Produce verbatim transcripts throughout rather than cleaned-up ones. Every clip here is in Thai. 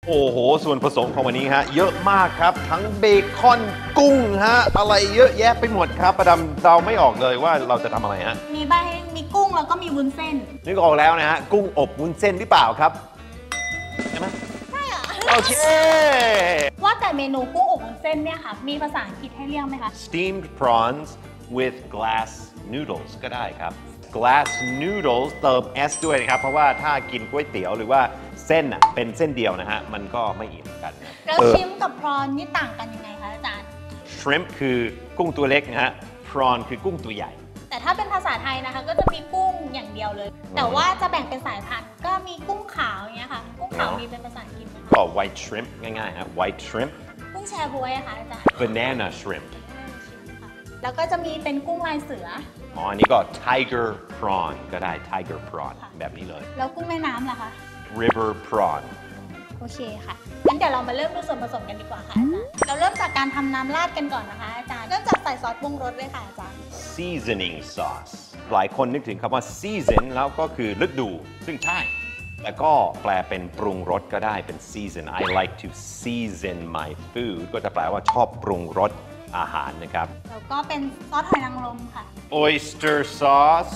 โอ้โหส่วนผสมของวันนี้ฮะเยอะมากครับทั้งเบคอนกุ้งฮะอะไรเยอะแยะไปหมดครับประดำเราไม่ออกเลยว่าเราจะทำอะไรฮะมีใบมีกุ้งแล้วก็มีวุ้นเส้นนึกออกแล้วนะฮะกุ้งอบวุ้นเส้นหรือเปล่าครับใช่ไหมใช่อ่ะโอเคว่าแต่เมนูกุ้งอบวุ้นเส้นเนี่ยค่ะมีภาษาอังกฤษให้เรียกไหมคะ steamed prawns with glass noodles ก็ได้ครับ glass noodles เติม s ด้วยนะครับเพราะว่าถ้ากินก๋วยเตี๋ยวหรือว่าเส้นอ่ะเป็นเส้นเดียวนะฮะมันก็ไม่อิ่มกันนะแล้วชิมกับพรอนนี่ต่างกันยังไงคะอาจารย์ shrimp คือกุ้งตัวเล็กนะฮะ prawn คือกุ้งตัวใหญ่แต่ถ้าเป็นภาษาไทยนะคะก็จะมีกุ้งอย่างเดียวเลยแต่ว่าจะแบ่งเป็นสายพันธุ์ก็มีกุ้งขาวอย่างเงี้ยค่ะกุ้งขาวมีเป็นภาษาอังกฤษไหมคะก็ white shrimp ง่ายๆฮะ white shrimp กุ้งแชบ๊วยอะค่ะอาจารย์ banana shrimp แล้วก็จะมีเป็นกุ้งลายเสืออ๋ออันนี้ก็ tiger prawn ก็ได้ tiger prawn แบบนี้เลยแล้วกุ้งแม่น้ำล่ะคะ river prawn โอเคค่ะงั้นเดี๋ยวเรามาเริ่มดูส่วนผสมกันดีกว่าค่ะอาจารย์เราเริ่มจากการทำน้ำราดกันก่อนนะคะอาจารย์เริ่มจากใส่ซอสปรุงรสเลยค่ะอาจารย์ seasoning sauce หลายคนนึกถึงคำว่า season แล้วก็คือฤดูซึ่งใช่แต่ก็แปลเป็นปรุงรสก็ได้เป็น season I like to season my food ก็จะแปลว่าชอบปรุงรสอาหารนะครับแล้วก็เป็นซอสหอยนางรมค่ะ oyster sauce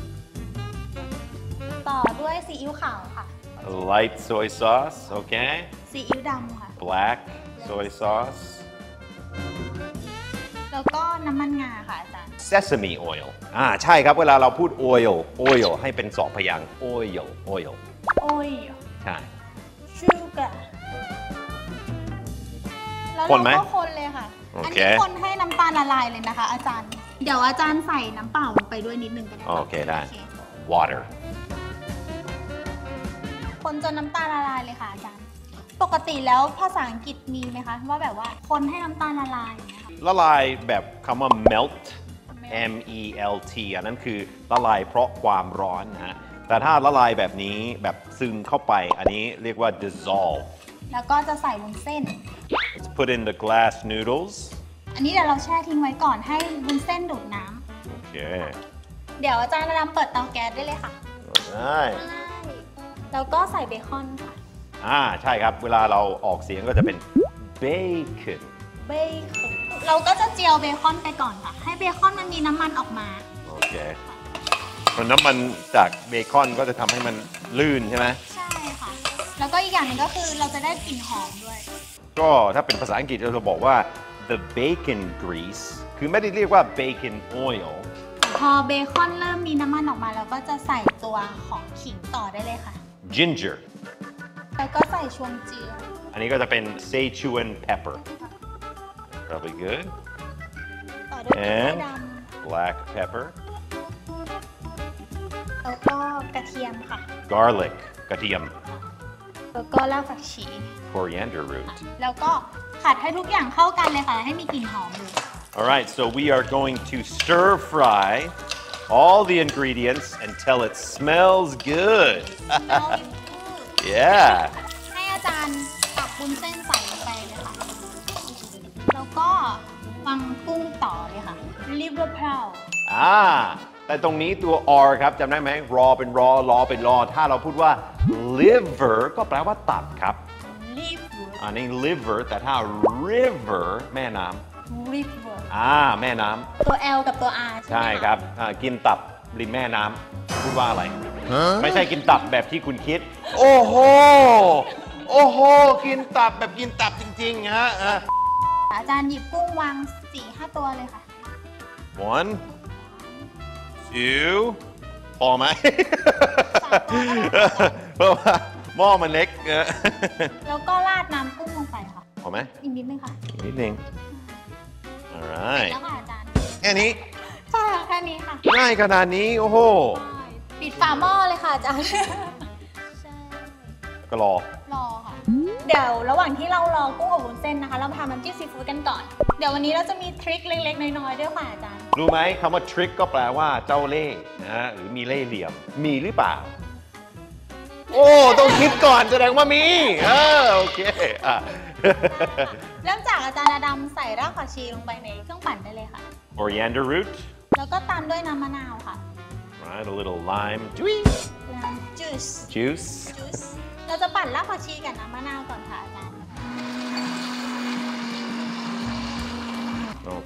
ต่อด้วยซีอิ๊วขาวค่ะ light soy sauce โอเคซีอิ๊วดำค่ะ black soy sauce แล้วก็น้ำมันงาค่ะอาจารย์ sesame oil อ่าใช่ครับเวลาเราพูด oil oil ให้เป็นสองพยางค์ oil oil oil ใช่ sugar แล้วเราก็คนเลยค่ะอันนี้คนให้น้ำตาลละลายเลยนะคะอาจารย์เดี๋ยวอาจารย์ใส่น้ำเปล่าลงไปด้วยนิดนึงก็ได้โอเคได้ water คนจนน้ำตาลละลายเลยค่ะอาจารย์ปกติแล้วภาษาอังกฤษมีไหมคะว่าแบบว่าคนให้น้ำตาลละลายอย่างเงี้ยค่ะละลายแบบคำว่า melt m e l t อันนั้นคือละลายเพราะความร้อนนะฮะแต่ถ้าละลายแบบนี้แบบซึมเข้าไปอันนี้เรียกว่า dissolve แล้วก็จะใส่วุ้นเส้น Let's put in the glass noodles อันนี้เดี๋ยวเราแช่ทิ้งไว้ก่อนให้วุ้นเส้นดูดน้ำโอเคเดี๋ยวอาจารย์นำเปิดเตาแก๊สได้เลยค่ะได้แล้วก็ใส่เบคอนค่ะอ่าใช่ครับเวลาเราออกเสียงก็จะเป็น bacon เบคอนเราก็จะเจียวเบคอนไปก่อนค่ะให้เบคอนมันมีน้ำมันออกมาโอเคเพราะน้ำมันจากเบคอนก็จะทำให้มันลื่นใช่ไหมใช่ค่ะแล้วก็อีกอย่างหนึ่งก็คือเราจะได้กลิ่นหอมด้วยก็ถ้าเป็นภาษาอังกฤษเราจะบอกว่า the bacon grease คือไม่ได้เรียกว่า bacon oil พอเบคอนเริ่มมีน้ำมันออกมาเราก็จะใส่ตัวของขิงต่อได้เลยค่ะ ginger แล้วก็ใส่ชวงเจียวอันนี้ก็จะเป็น Sichuan pepper probably good ต่อด้วยพริกไทยดำ black pepper แล้วก็กระเทียมค่ะ garlic กระเทียมแล้วก็รากผักชี coriander root แล้วก็ผัดให้ทุกอย่างเข้ากันเลยค่ะให้มีกลิ่นหอมเลย Alright so we are going to stir fry all the ingredients until it smells good yeah ให้อาจารย์ตักวุ้นเส้นใส่ลงไปเลยค่ะแล้วก็วางกุ้งต่อเลยค่ะ liver pearl อ่าแต่ตรงนี้ตัว r ครับจำได้ไหม raw เป็น raw รอเป็นรอถ้าเราพูดว่า liver ก็แปลว่าตับครับ liver อันนี้ liver แต่ถ้า river แม่น้ำ river อ่าแม่น้ำตัว L กับตัว R ใช่ครับกินตับริมแม่น้ำพูดว่าอะไร ไม่ใช่กินตับแบบที่คุณคิดโอ้โหโอ้โหกินตับแบบกินตับจริงๆฮะอาจารย์หยิบกุ้งวาง สี่ห้า ตัวเลยค่ะ one two พอไหมเพราะว่าหม้อมันเล็กแล้วก็ราดน้ำกุ้งลงไปค่ะพอไหมอีกนิดนึงค่ะอีกนิดนึง alright แล้วค่ะอาจารย์แค่นี้ใช่แค่นี้ค่ะง่ายขนาดนี้โอ้โหปิดฝาหม้อเลยค่ะอาจารย์ก็รอรอค่ะเดี๋ยวระหว่างที่เรารอกุ้งอบวุ้นเส้นนะคะเรามาทำน้ำจิ้มซีฟู้ดกันก่อนเดี๋ยววันนี้เราจะมีทริคเล็กๆน้อยๆด้วยค่ะอาจารย์รู้ไหมคำว่าทริคก็แปลว่าเจ้าเล่ห์นะหรือมีเล่ห์เหลี่ยมมีหรือเปล่าโอ้ต้องคิดก่อนแสดงว่ามีเออโอเคอ่ะเริ่มจากอาจารย์อดัมใส่รากผักชีลงไปในเครื่องปั่นได้เลยค่ะ coriander root แล้วก็ตามด้วยน้ำมะนาวค่ะ right a little lime juice lime juice juice juice เราจะปั่นรากผักชีกับน้ำมะนาวก่อนค่ะอา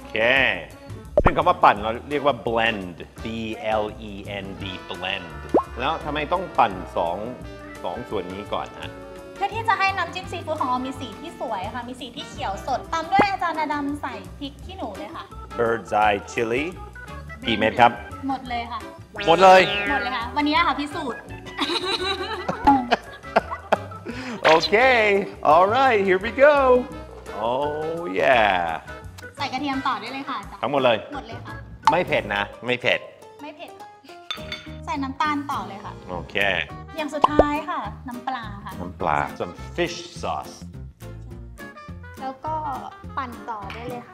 เคซึ่งคำว่าปั่นเราเรียกว่า blend B L E N D blend แล้วทำไมต้องปั่นสองสองส่วนนี้ก่อนฮะเพื่อที่จะให้น้ำจิ้มซีฟู้ดของเรามีสีที่สวยค่ะมีสีที่เขียวสดตามด้วยอาจารย์ดำใส่พริกขี้หนูเลยค่ะ Bird's Eye Chili กี่เม็ดครับหมดเลยค่ะหมดเลยหมดเลยค่ะวันนี้ค่ะพิสูจน์ Okay alright here we go oh yeah ใส่กระเทียมต่อได้เลยค่ะอาจารย์ทั้งหมดเลยหมดเลยค่ะไม่เผ็ดนะไม่เผ็ดไม่เผ็ดค่ะใส่น้ำตาลต่อเลยค่ะโอเคอย่างสุดท้ายค่ะ น้ำปลาค่ะน้ำปลา some fish sauce แล้วก็ปั่นต่อได้เลยค่ะ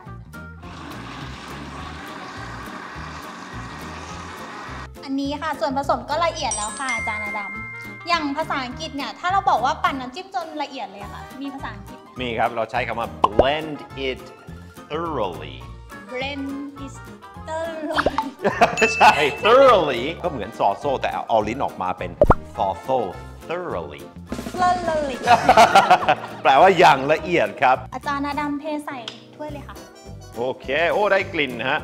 อันนี้ค่ะส่วนผสมก็ละเอียดแล้วค่ะอาจารย์อดำอย่างภาษาอังกฤษเนี่ยถ้าเราบอกว่าปั่นน้ำจิ้มจนละเอียดเลยค่ะ มีภาษาอังกฤษไหมมีครับเราใช้คำว่า blend it thoroughly blend is thoroughly ใช่ thoroughly ก็เหมือนซอโซ่แต่เอาลิ้นออกมาเป็น thoughtful thoroughly thoroughly แปลว่าอย่างละเอียดครับอาจารย์อดำเทใส่ถ้วยเลยค่ะโอเคโอ้ได้กลิ่นฮะ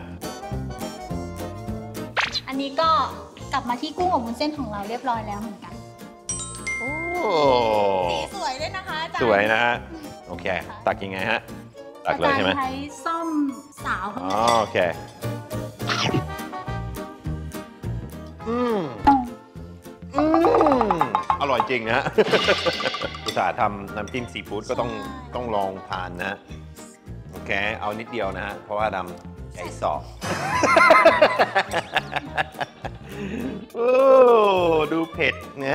อันนี้ก็กลับมาที่กุ้งอบวุ้นเส้นของเราเรียบร้อยแล้วเหมือนกันโอ้สีสวยด้วยนะคะอาจารย์สวยนะฮะ โอเค ตักยังไงฮะ ตักเลยใช่ไหมอาจารย์ใช้ส้อมสาวข้างอ๋อในโอเค อืม อืม อร่อยจริงนะฮะ อุตส่าห์ทำน้ำจิ้มซีฟู้ดก็ต้องต้องลองทานนะ โอเค เอานิดเดียวนะฮะ เพราะว่าดำไก่สอบ โอ้ดูเผ็ดนะ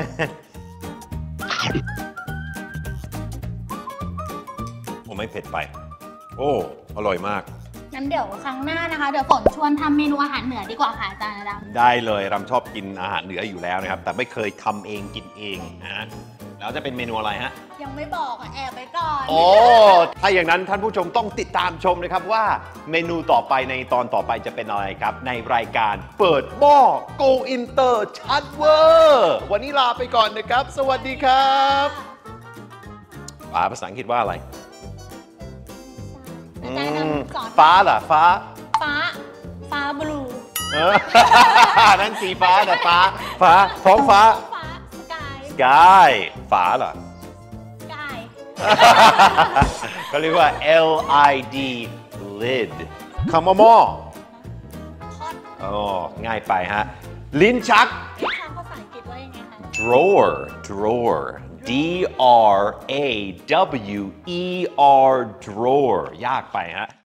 ผมไม่เผ็ดไป โอ้ อร่อยมากงั้นเดี๋ยวครั้งหน้านะคะ เดี๋ยวฝนชวนทำเมนูอาหารเหนือดีกว่าค่ะอาจารย์ดำได้เลยรำชอบกินอาหารเหนืออยู่แล้วนะครับ แต่ไม่เคยทำเองกินเองนะ แล้วจะเป็นเมนูอะไรฮะยังไม่บอกอ่ะแอบไปก่อนโอ้ ถ้าอย่างนั้นท่านผู้ชมต้องติดตามชมนะครับว่าเมนูต่อไปในตอนต่อไปจะเป็นอะไรครับ ในรายการเปิดหม้อ Go Inter ชัดเวอร์วันนี้ลาไปก่อนนะครับ สวัสดีครับฟ้าภาษาอังกฤษว่าอะไรอาจารย์ดำสอนฟ้าเหรอฟ้าฟ้า ฟ้าบลูเออ นั่นสีฟ้าแต่ฟ้า ฟ้า ท้องฟ้าฟ้า สกายสกาย ฟ้าเหรอสกายเขาเรียกว่า L I D lid คำว่าหม้อพอดโอ้ง่ายไปฮะ ลิ้นชักนี่ค่ะภาษาอังกฤษว่ายังไงคะ drawer drawer D R A W E R drawer ยากไปฮะ